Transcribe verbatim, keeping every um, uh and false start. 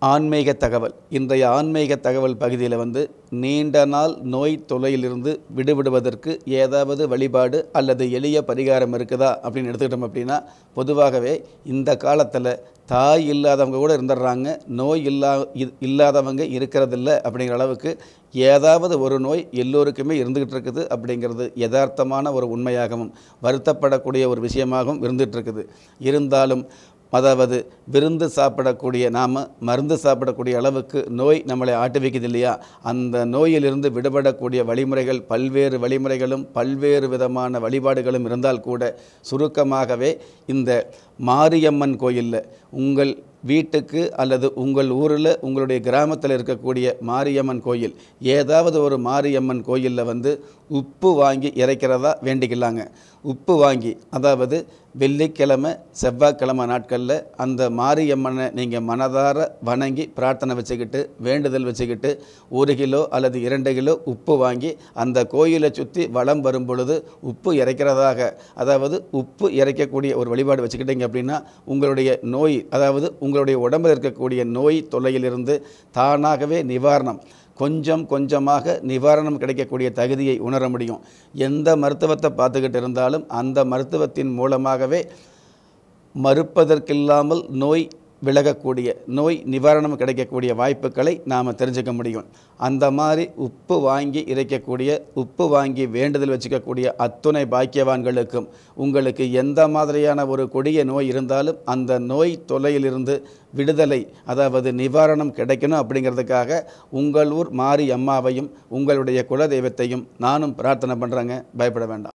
ஆன்மீக தகவல். இன்றைய ஆன்மீக தகவல் பகுதியில் வந்து நீண்ட நாள் நோய் தொல்லையிலிருந்து விடுபடுவதற்கு ஏதாவது வழிபாடு அல்லது எளிய பரிகாரம் இருக்குதா அப்படின்னு எடுத்துக்கிட்டோம் அப்படின்னா, பொதுவாகவே இந்த காலத்தில் தாய் இல்லாதவங்க கூட இருந்துடுறாங்க, நோய் இல்லா இல்லாதவங்க இருக்கிறதில்ல அப்படிங்கிற அளவுக்கு ஏதாவது ஒரு நோய் எல்லோருக்குமே இருந்துகிட்டு இருக்குது அப்படிங்கிறது யதார்த்தமான ஒரு உண்மையாகவும் வருத்தப்படக்கூடிய ஒரு விஷயமாகவும் இருந்துகிட்டு இருக்குது. இருந்தாலும் அதாவது விருந்து சாப்பிடக்கூடிய நாம் மருந்து சாப்பிடக்கூடிய அளவுக்கு நோய் நம்மளை ஆட்டி வைக்குது இல்லையா, அந்த நோயிலிருந்து விடுபடக்கூடிய வழிமுறைகள் பல்வேறு வழிமுறைகளும் பல்வேறு விதமான வழிபாடுகளும் இருந்தால் கூட சுருக்கமாகவே இந்த மாரியம்மன் கோயிலில் உங்கள் வீட்டுக்கு அல்லது உங்கள் ஊரில் உங்களுடைய கிராமத்தில் இருக்கக்கூடிய மாரியம்மன் கோயில், ஏதாவது ஒரு மாரியம்மன் கோயிலில் வந்து உப்பு வாங்கி இறைக்கிறதா வேண்டிக்கலாங்க. உப்பு வாங்கி, அதாவது வெள்ளிக்கிழமை செவ்வாய்க்கிழமை நாட்களில் அந்த மாரியம்மனை நீங்கள் மனதார வணங்கி பிரார்த்தனை வச்சுக்கிட்டு வேண்டுதல் வச்சுக்கிட்டு ஒரு கிலோ அல்லது இரண்டு கிலோ உப்பு வாங்கி அந்த கோயிலை சுற்றி வலம் வரும் பொழுது உப்பு இறைக்கிறதாக, அதாவது உப்பு இறைக்கக்கூடிய ஒரு வழிபாடு வச்சுக்கிட்டீங்க அப்படின்னா உங்களுடைய நோய், அதாவது உங்களுடைய உடம்பில் இருக்கக்கூடிய நோய் தொல்லையிலிருந்து தானாகவே நிவாரணம் கொஞ்சம் கொஞ்சமாக நிவாரணம் கிடைக்கக்கூடிய தகுதியை உணர முடியும். எந்த மருத்துவத்தை பார்த்துக்கிட்டு இருந்தாலும் அந்த மருத்துவத்தின் மூலமாகவே மறுப்பதற்கில்லாமல் நோய் விலகக்கூடிய, நோய் நிவாரணம் கிடைக்கக்கூடிய வாய்ப்புகளை நாம் தெரிஞ்சுக்க முடியும். அந்த மாதிரி உப்பு வாங்கி இறைக்கக்கூடிய, உப்பு வாங்கி வேண்டுதல் வச்சுக்கக்கூடிய அத்துணை பாக்கியவான்களுக்கும் உங்களுக்கு எந்த மாதிரியான ஒரு கொடிய நோய் இருந்தாலும் அந்த நோய் தொல்லையிலிருந்து விடுதலை, அதாவது நிவாரணம் கிடைக்கணும் அப்படிங்கிறதுக்காக உங்கள் ஊர் மாரி அம்மாவையும் உங்களுடைய குலதெய்வத்தையும் நானும் பிரார்த்தனை பண்ணுறேங்க. பயப்பட வேண்டாம்.